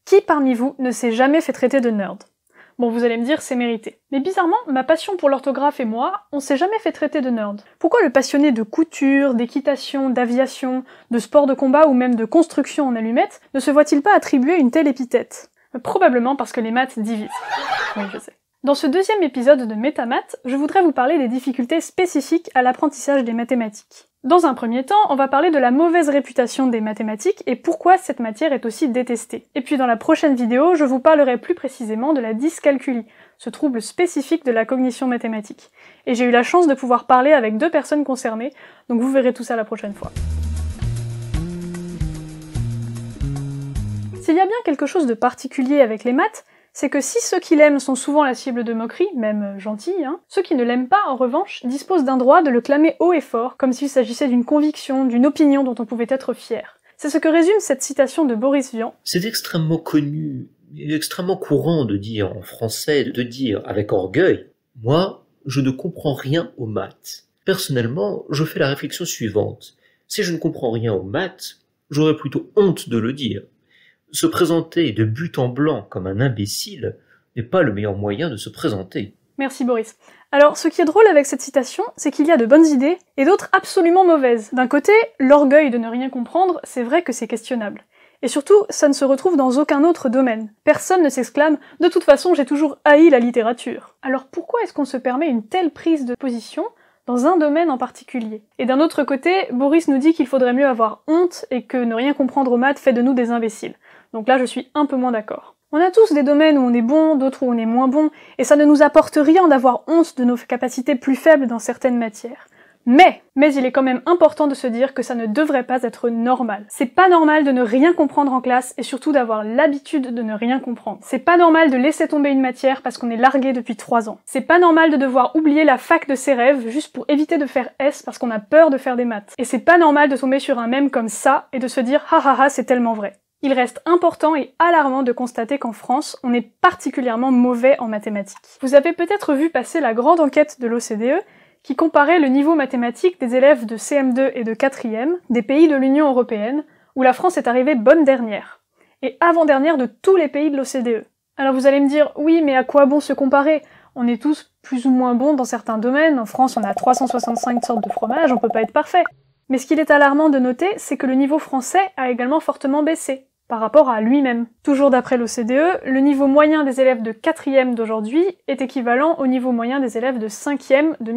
Qui parmi vous ne s'est jamais fait traiter de nerd? Bon, vous allez me dire, c'est mérité. Mais bizarrement, ma passion pour l'orthographe et moi, on s'est jamais fait traiter de nerd. Pourquoi le passionné de couture, d'équitation, d'aviation, de sport de combat ou même de construction en allumettes ne se voit-il pas attribuer une telle épithète? Probablement parce que les maths divisent. Oui, je sais. Dans ce deuxième épisode de Métamaths, je voudrais vous parler des difficultés spécifiques à l'apprentissage des mathématiques. Dans un premier temps, on va parler de la mauvaise réputation des mathématiques et pourquoi cette matière est aussi détestée. Et puis dans la prochaine vidéo, je vous parlerai plus précisément de la dyscalculie, ce trouble spécifique de la cognition mathématique. Et j'ai eu la chance de pouvoir parler avec 2 personnes concernées, donc vous verrez tout ça la prochaine fois. S'il y a bien quelque chose de particulier avec les maths, c'est que si ceux qui l'aiment sont souvent la cible de moqueries, même gentils, ceux qui ne l'aiment pas, en revanche, disposent d'un droit de le clamer haut et fort, comme s'il s'agissait d'une conviction, d'une opinion dont on pouvait être fier. C'est ce que résume cette citation de Boris Vian. C'est extrêmement connu, et extrêmement courant de dire en français, de dire avec orgueil, « Moi, je ne comprends rien aux maths. » Personnellement, je fais la réflexion suivante. Si je ne comprends rien aux maths, j'aurais plutôt honte de le dire. Se présenter de but en blanc comme un imbécile n'est pas le meilleur moyen de se présenter. Merci Boris. Alors, ce qui est drôle avec cette citation, c'est qu'il y a de bonnes idées et d'autres absolument mauvaises. D'un côté, l'orgueil de ne rien comprendre, c'est vrai que c'est questionnable. Et surtout, ça ne se retrouve dans aucun autre domaine. Personne ne s'exclame « De toute façon, j'ai toujours haï la littérature ». Alors pourquoi est-ce qu'on se permet une telle prise de position dans un domaine en particulier? Et d'un autre côté, Boris nous dit qu'il faudrait mieux avoir honte et que ne rien comprendre aux maths fait de nous des imbéciles. Donc là, je suis un peu moins d'accord. On a tous des domaines où on est bon, d'autres où on est moins bon, et ça ne nous apporte rien d'avoir honte de nos capacités plus faibles dans certaines matières. Mais il est quand même important de se dire que ça ne devrait pas être normal. C'est pas normal de ne rien comprendre en classe et surtout d'avoir l'habitude de ne rien comprendre. C'est pas normal de laisser tomber une matière parce qu'on est largué depuis 3 ans. C'est pas normal de devoir oublier la fac de ses rêves juste pour éviter de faire S parce qu'on a peur de faire des maths. Et c'est pas normal de tomber sur un mème comme ça et de se dire « Ha ha ha, c'est tellement vrai ». Il reste important et alarmant de constater qu'en France, on est particulièrement mauvais en mathématiques. Vous avez peut-être vu passer la grande enquête de l'OCDE qui comparait le niveau mathématique des élèves de CM2 et de 4e des pays de l'Union européenne, où la France est arrivée bonne dernière, et avant-dernière de tous les pays de l'OCDE. Alors vous allez me dire, oui, mais à quoi bon se comparer? On est tous plus ou moins bons dans certains domaines, en France on a 365 sortes de fromages, on peut pas être parfait. Mais ce qu'il est alarmant de noter, c'est que le niveau français a également fortement baissé par rapport à lui-même. Toujours d'après l'OCDE, le niveau moyen des élèves de 4e d'aujourd'hui est équivalent au niveau moyen des élèves de 5e de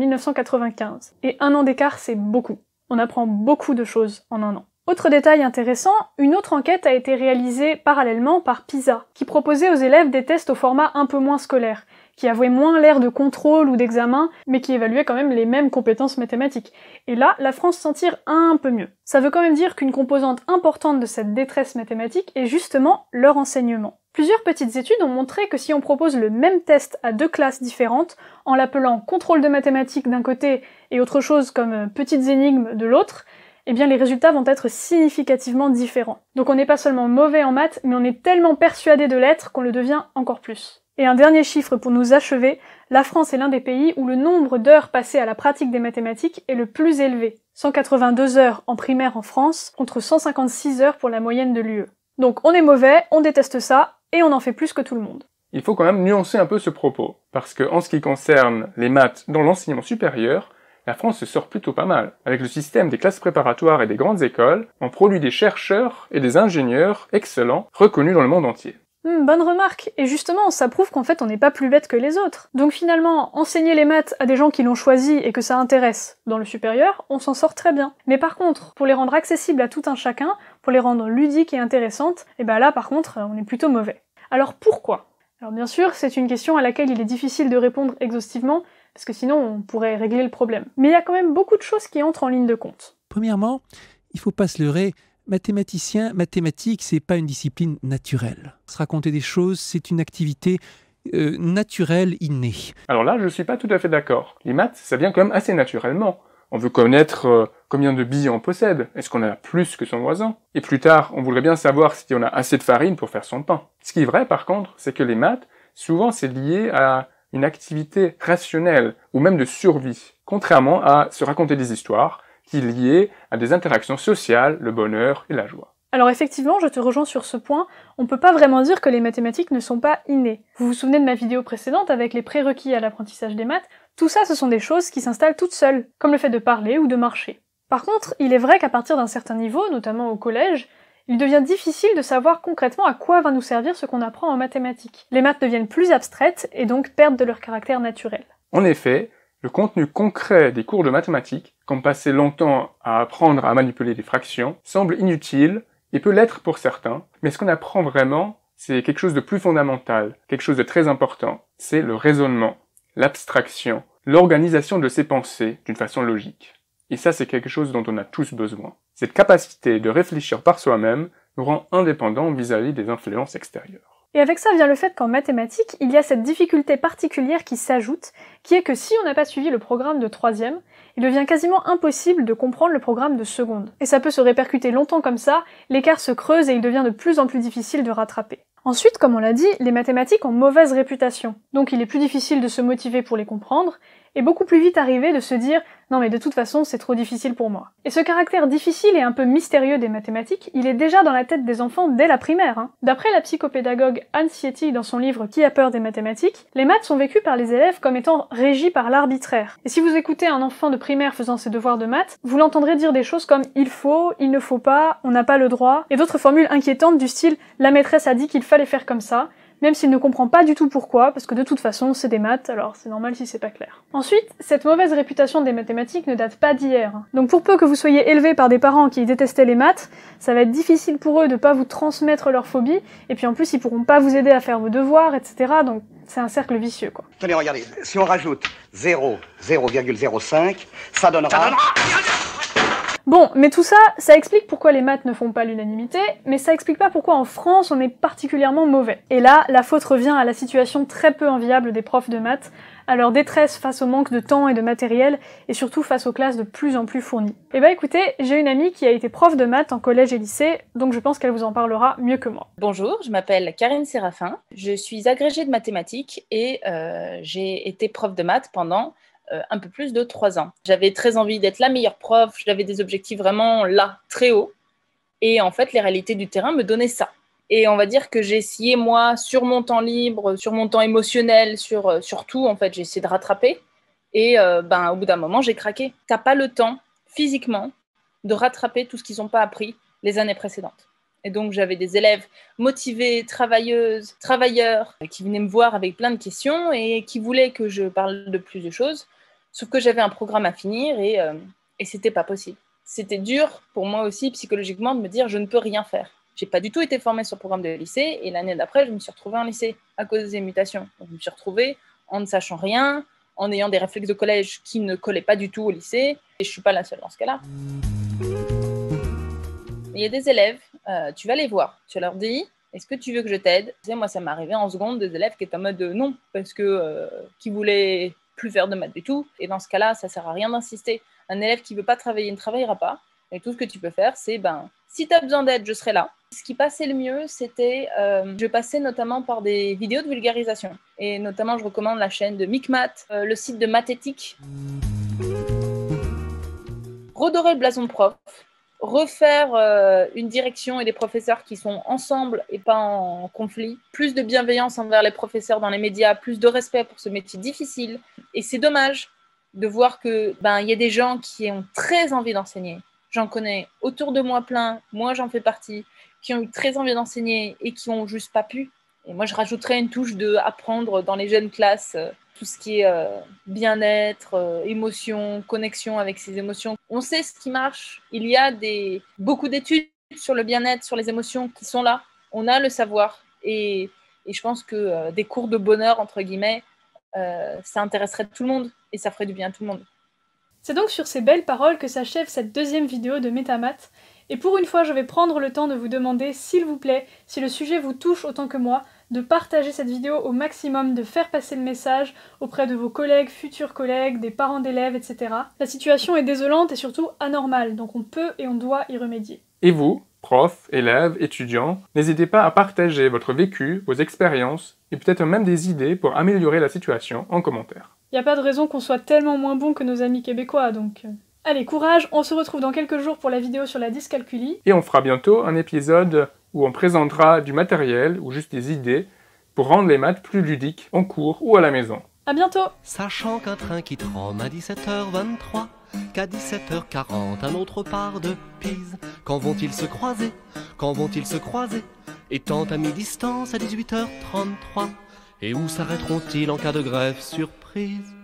1995. Et 1 an d'écart, c'est beaucoup. On apprend beaucoup de choses en 1 an. Autre détail intéressant, une autre enquête a été réalisée parallèlement par PISA, qui proposait aux élèves des tests au format un peu moins scolaire, qui avouaient moins l'air de contrôle ou d'examen, mais qui évaluaient quand même les mêmes compétences mathématiques. Et là, la France s'en tire un peu mieux. Ça veut quand même dire qu'une composante importante de cette détresse mathématique est justement leur enseignement. Plusieurs petites études ont montré que si on propose le même test à 2 classes différentes, en l'appelant contrôle de mathématiques d'un côté et autre chose comme petites énigmes de l'autre, eh bien les résultats vont être significativement différents. Donc on n'est pas seulement mauvais en maths, mais on est tellement persuadé de l'être qu'on le devient encore plus. Et un dernier chiffre pour nous achever, la France est l'un des pays où le nombre d'heures passées à la pratique des mathématiques est le plus élevé. 182 heures en primaire en France, contre 156 heures pour la moyenne de l'UE. Donc on est mauvais, on déteste ça, et on en fait plus que tout le monde. Il faut quand même nuancer un peu ce propos, parce que en ce qui concerne les maths dans l'enseignement supérieur, la France se sort plutôt pas mal. Avec le système des classes préparatoires et des grandes écoles, on produit des chercheurs et des ingénieurs excellents, reconnus dans le monde entier. Bonne remarque. Et justement, ça prouve qu'en fait on n'est pas plus bête que les autres. Donc finalement, enseigner les maths à des gens qui l'ont choisi et que ça intéresse dans le supérieur, on s'en sort très bien. Mais par contre, pour les rendre accessibles à tout un chacun, pour les rendre ludiques et intéressantes, et ben là par contre, on est plutôt mauvais. Alors pourquoi? Alors bien sûr, c'est une question à laquelle il est difficile de répondre exhaustivement, parce que sinon on pourrait régler le problème. Mais il y a quand même beaucoup de choses qui entrent en ligne de compte. Premièrement, il faut pas se leurrer, mathématiques, c'est pas une discipline naturelle. Se raconter des choses, c'est une activité naturelle, innée. Alors là, je suis pas tout à fait d'accord. Les maths, ça vient quand même assez naturellement. On veut connaître combien de billes on possède. Est-ce qu'on en a plus que son voisin? Et plus tard, on voudrait bien savoir si on a assez de farine pour faire son pain. Ce qui est vrai, par contre, c'est que les maths, souvent, c'est lié à une activité rationnelle, ou même de survie, contrairement à se raconter des histoires, qui est liée à des interactions sociales, le bonheur et la joie. Alors effectivement, je te rejoins sur ce point, on peut pas vraiment dire que les mathématiques ne sont pas innées. Vous vous souvenez de ma vidéo précédente avec les prérequis à l'apprentissage des maths? Tout ça, ce sont des choses qui s'installent toutes seules, comme le fait de parler ou de marcher. Par contre, il est vrai qu'à partir d'un certain niveau, notamment au collège, il devient difficile de savoir concrètement à quoi va nous servir ce qu'on apprend en mathématiques. Les maths deviennent plus abstraites et donc perdent de leur caractère naturel. En effet, le contenu concret des cours de mathématiques, comme passer longtemps à apprendre à manipuler des fractions, semble inutile et peut l'être pour certains, mais ce qu'on apprend vraiment, c'est quelque chose de plus fondamental, quelque chose de très important, c'est le raisonnement, l'abstraction, l'organisation de ses pensées d'une façon logique. Et ça, c'est quelque chose dont on a tous besoin. Cette capacité de réfléchir par soi-même nous rend indépendants vis-à-vis des influences extérieures. Et avec ça vient le fait qu'en mathématiques, il y a cette difficulté particulière qui s'ajoute, qui est que si on n'a pas suivi le programme de 3e, il devient quasiment impossible de comprendre le programme de seconde. Et ça peut se répercuter longtemps comme ça, l'écart se creuse et il devient de plus en plus difficile de rattraper. Ensuite, comme on l'a dit, les mathématiques ont mauvaise réputation, donc il est plus difficile de se motiver pour les comprendre, et beaucoup plus vite arrivé de se dire « non mais de toute façon c'est trop difficile pour moi ». Et ce caractère difficile et un peu mystérieux des mathématiques, il est déjà dans la tête des enfants dès la primaire. D'après la psychopédagogue Anne Sietti dans son livre Qui a peur des mathématiques, les maths sont vécues par les élèves comme étant régis par l'arbitraire. Et si vous écoutez un enfant de primaire faisant ses devoirs de maths, vous l'entendrez dire des choses comme « il faut »,« il ne faut pas »,« on n'a pas le droit », et d'autres formules inquiétantes du style « la maîtresse a dit qu'il fallait faire comme ça », même s'il ne comprend pas du tout pourquoi, parce que de toute façon, c'est des maths, alors c'est normal si c'est pas clair. Ensuite, cette mauvaise réputation des mathématiques ne date pas d'hier. Donc pour peu que vous soyez élevé par des parents qui détestaient les maths, ça va être difficile pour eux de pas vous transmettre leur phobie, et puis en plus, ils pourront pas vous aider à faire vos devoirs, etc., donc c'est un cercle vicieux, quoi. Tenez, regardez, si on rajoute 0,05, ça donnera... Bon, mais tout ça, ça explique pourquoi les maths ne font pas l'unanimité, mais ça explique pas pourquoi en France on est particulièrement mauvais. Et là, la faute revient à la situation très peu enviable des profs de maths, à leur détresse face au manque de temps et de matériel, et surtout face aux classes de plus en plus fournies. Et bah écoutez, j'ai une amie qui a été prof de maths en collège et lycée, donc je pense qu'elle vous en parlera mieux que moi. Bonjour, je m'appelle Karine Séraphin, je suis agrégée de mathématiques et j'ai été prof de maths pendant un peu plus de 3 ans. J'avais très envie d'être la meilleure prof, j'avais des objectifs vraiment là, très hauts. Et en fait, les réalités du terrain me donnaient ça. Et on va dire que j'ai essayé, moi, sur mon temps libre, sur mon temps émotionnel, sur tout, en fait, j'ai essayé de rattraper. Et au bout d'un moment, j'ai craqué. T'as pas le temps, physiquement, de rattraper tout ce qu'ils n'ont pas appris les années précédentes. Et donc, j'avais des élèves motivés, travailleuses, travailleurs, qui venaient me voir avec plein de questions et qui voulaient que je parle de plus de choses. Sauf que j'avais un programme à finir et c'était pas possible. C'était dur pour moi aussi, psychologiquement, de me dire je ne peux rien faire. J'ai pas du tout été formée sur le programme de lycée et l'année d'après, je me suis retrouvée en lycée à cause des mutations. Donc, je me suis retrouvée en ne sachant rien, en ayant des réflexes de collège qui ne collaient pas du tout au lycée. Et je suis pas la seule dans ce cas-là. Il y a des élèves, tu vas les voir, tu leur dis est-ce que tu veux que je t'aide? Moi, ça m'est arrivé en seconde, des élèves qui étaient en mode non, parce que qui voulaient plus faire de maths du tout. Et dans ce cas-là, ça sert à rien d'insister. Un élève qui veut pas travailler ne travaillera pas. Et tout ce que tu peux faire, c'est si tu as besoin d'aide, je serai là. Ce qui passait le mieux, c'était je passais notamment par des vidéos de vulgarisation. Et notamment, je recommande la chaîne de Micmath, le site de Mathétique. Redorer le blason de prof, refaire une direction et des professeurs qui sont ensemble et pas en conflit, plus de bienveillance envers les professeurs dans les médias, plus de respect pour ce métier difficile. Et c'est dommage de voir que y a des gens qui ont très envie d'enseigner. J'en connais autour de moi plein, moi j'en fais partie, qui ont eu très envie d'enseigner et qui n'ont juste pas pu. Et moi je rajouterais une touche de apprendre dans les jeunes classes tout ce qui est bien-être, émotion, connexion avec ses émotions. On sait ce qui marche. Il y a beaucoup d'études sur le bien-être, sur les émotions qui sont là. On a le savoir. Et je pense que des cours de bonheur, entre guillemets, ça intéresserait tout le monde et ça ferait du bien à tout le monde. C'est donc sur ces belles paroles que s'achève cette deuxième vidéo de Métamath. Et pour une fois, je vais prendre le temps de vous demander, s'il vous plaît, si le sujet vous touche autant que moi, de partager cette vidéo au maximum, de faire passer le message auprès de vos collègues, futurs collègues, des parents d'élèves, etc. La situation est désolante et surtout anormale, donc on peut et on doit y remédier. Et vous, profs, élèves, étudiants, n'hésitez pas à partager votre vécu, vos expériences, et peut-être même des idées pour améliorer la situation en commentaire. Y a pas de raison qu'on soit tellement moins bon que nos amis québécois, donc Allez, courage, on se retrouve dans quelques jours pour la vidéo sur la dyscalculie. Et on fera bientôt un épisode où on présentera du matériel ou juste des idées pour rendre les maths plus ludiques en cours ou à la maison. À bientôt! Sachant qu'un train qui trône à 17h23, qu'à 17h40 un autre part de Pise. Quand vont-ils se croiser? Quand vont-ils se croiser? Étant à mi-distance à 18h33. Et où s'arrêteront-ils en cas de grève surprise?